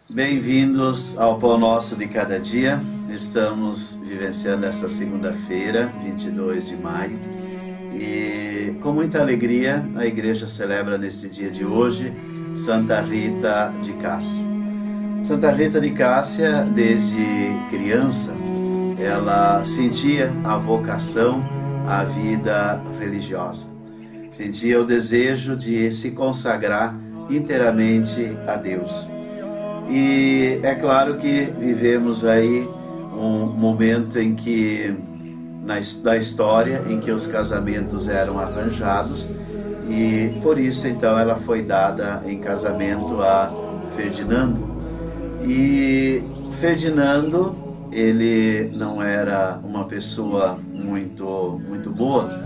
Bem-vindos ao Pão Nosso de Cada Dia. Estamos vivenciando esta segunda-feira, 22 de maio. E com muita alegria a igreja celebra neste dia de hoje Santa Rita de Cássia. Santa Rita de Cássia, desde criança, ela sentia a vocação à vida religiosa. Sentia o desejo de se consagrar inteiramente a Deus. E é claro que vivemos aí um momento em que, da história, em que os casamentos eram arranjados, e por isso então ela foi dada em casamento a Ferdinando. E Ferdinando, ele não era uma pessoa muito boa,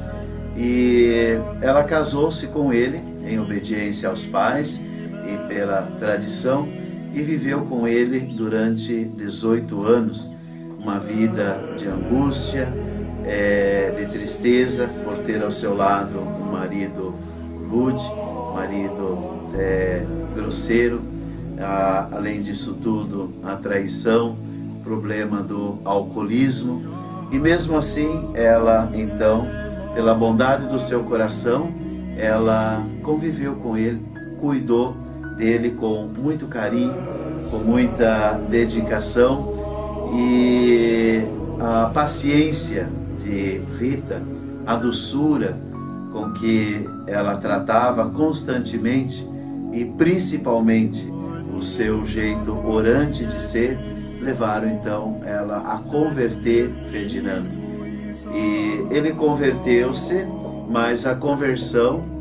e ela casou-se com ele em obediência aos pais e pela tradição, e viveu com ele durante 18 anos, uma vida de angústia, de tristeza, por ter ao seu lado um marido rude, marido grosseiro, além disso tudo, a traição, o problema do alcoolismo. E mesmo assim, ela então, pela bondade do seu coração, ela conviveu com ele, cuidou dele com muito carinho, com muita dedicação, e a paciência de Rita, a doçura com que ela tratava constantemente e principalmente o seu jeito orante de ser, levaram então ela a converter Ferdinando. E ele converteu-se, mas a conversão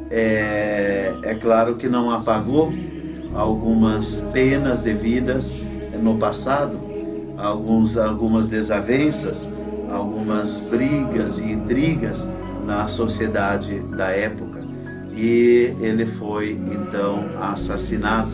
é claro que não apagou algumas penas devidas no passado, algumas desavenças, algumas brigas e intrigas na sociedade da época. E ele foi então assassinado.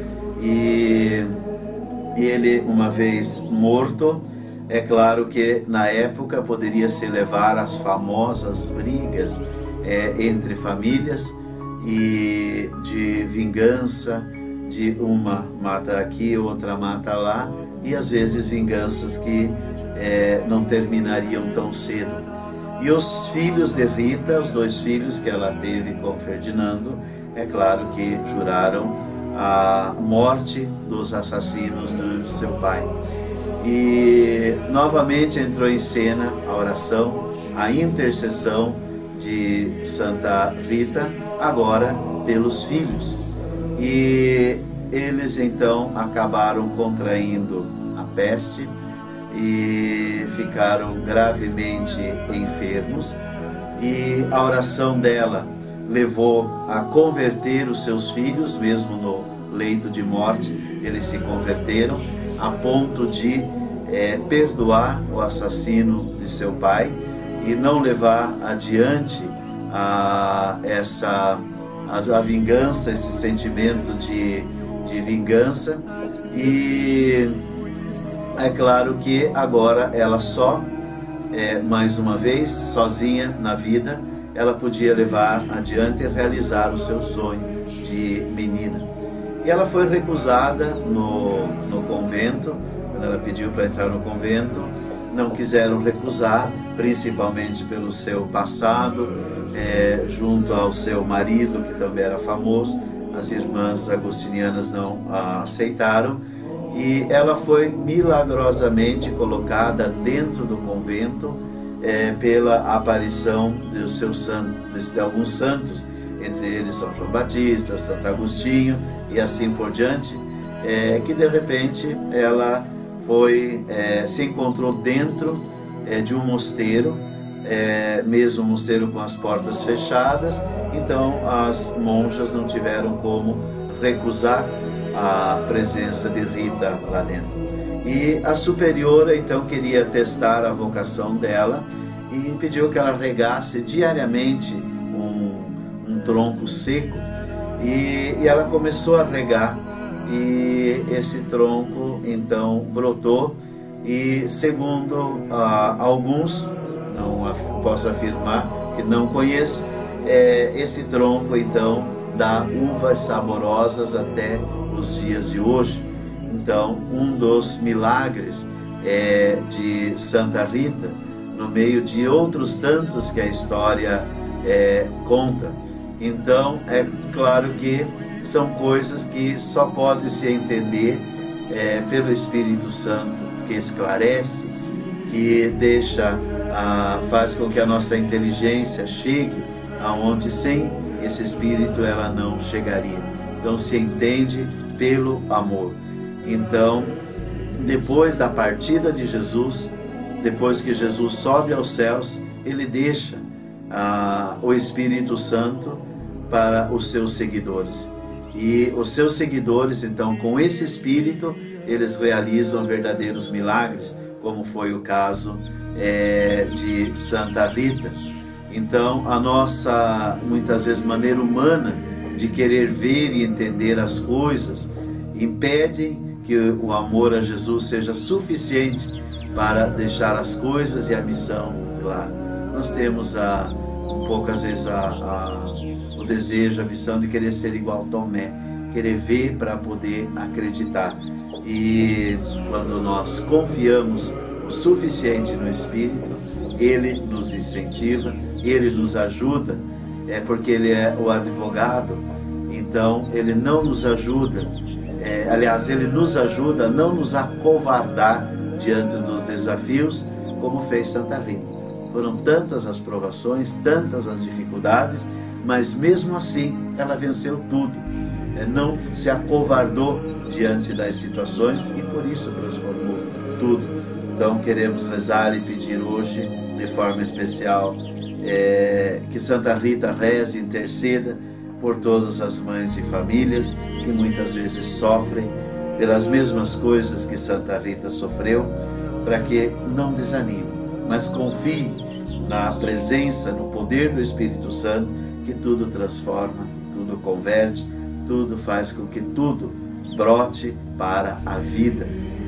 E ele, uma vez morto, é claro que na época poderia se levar às famosas brigas entre famílias, e de vingança, de uma mata aqui, outra mata lá, e às vezes vinganças que não terminariam tão cedo. E os filhos de Rita, os dois filhos que ela teve com Ferdinando, é claro que juraram a morte dos assassinos do seu pai. E novamente entrou em cena a oração, a intercessão de Santa Rita, agora pelos filhos. E eles então acabaram contraindo a peste e ficaram gravemente enfermos, e a oração dela levou a converter os seus filhos, mesmo no leito de morte, eles se converteram a ponto de perdoar o assassino de seu pai e não levar adiante a vingança, esse sentimento de vingança. E é claro que agora ela só, mais uma vez, sozinha na vida, ela podia levar adiante e realizar o seu sonho de menina. E ela foi recusada no convento. Quando ela pediu para entrar no convento, não quiseram recusar, principalmente pelo seu passado, junto ao seu marido, que também era famoso. As irmãs agostinianas não a aceitaram, e ela foi milagrosamente colocada dentro do convento pela aparição de alguns santos, entre eles São João Batista, Santo Agostinho e assim por diante, que de repente ela se encontrou dentro de um mosteiro, mesmo um mosteiro com as portas fechadas. Então as monjas não tiveram como recusar a presença de Rita lá dentro. E a superiora então queria testar a vocação dela e pediu que ela regasse diariamente um tronco seco, e ela começou a regar, e esse tronco então brotou. E segundo alguns, não posso afirmar que não conheço, esse tronco então dá uvas saborosas até os dias de hoje. Então, um dos milagres de Santa Rita, no meio de outros tantos que a história conta. Então, é claro que são coisas que só pode se entender pelo Espírito Santo, que esclarece, que deixa, faz com que a nossa inteligência chegue aonde sem esse Espírito ela não chegaria. Então se entende pelo amor. Então, depois da partida de Jesus, depois que Jesus sobe aos céus, ele deixa o Espírito Santo para os seus seguidores. E os seus seguidores, então, com esse Espírito, eles realizam verdadeiros milagres, como foi o caso de Santa Rita. Então, a nossa, muitas vezes, maneira humana de querer ver e entender as coisas impede que o amor a Jesus seja suficiente para deixar as coisas e a missão clara. Nós temos um pouco, às vezes, o desejo, a missão de querer ser igual Tomé, querer ver para poder acreditar. E quando nós confiamos o suficiente no Espírito, ele nos incentiva, ele nos ajuda, porque ele é o advogado. Então ele não nos ajuda, aliás, ele nos ajuda a não nos acovardar diante dos desafios, como fez Santa Rita. Foram tantas as provações, tantas as dificuldades, mas mesmo assim ela venceu tudo, não se acovardou diante das situações e por isso transformou tudo. Então queremos rezar e pedir hoje, de forma especial, que Santa Rita reze e interceda por todas as mães de famílias que muitas vezes sofrem pelas mesmas coisas que Santa Rita sofreu, para que não desanime, mas confie na presença, no poder do Espírito Santo, que tudo transforma, tudo converte, tudo faz com que tudo brote para a vida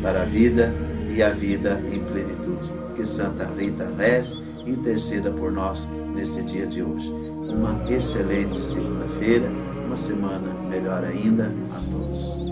e a vida em plenitude. Que Santa Rita reze e interceda por nós nesse dia de hoje. Uma excelente segunda-feira, uma semana melhor ainda a todos.